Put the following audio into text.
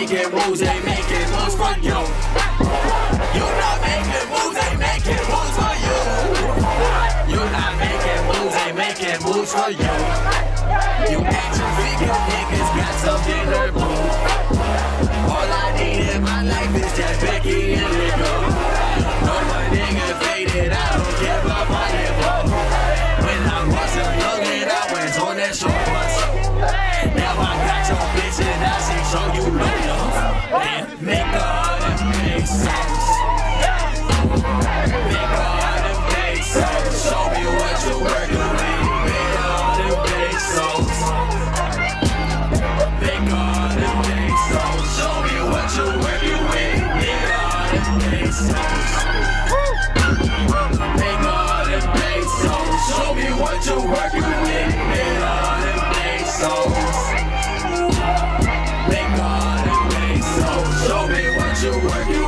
making moves, ain't making moves for you. You not making moves, ain't making moves for you. You not making moves, ain't making moves for you. You action figure niggas got something to prove. All I need in my life is that Becky and Lego. No one nigga faded, I don't give up my level. When I was a youngin', I went on that short bus. Now I got your bitch and I say show you no love. And make all them pesos. Make all them pesos. Show me what you working with. Make all them pesos. Make all them pesos. Show me what you working with. Make all them pesos. Make all them pesos. Show me what you working with. Make all them pesos. Make all them pesos. Show me what you working with.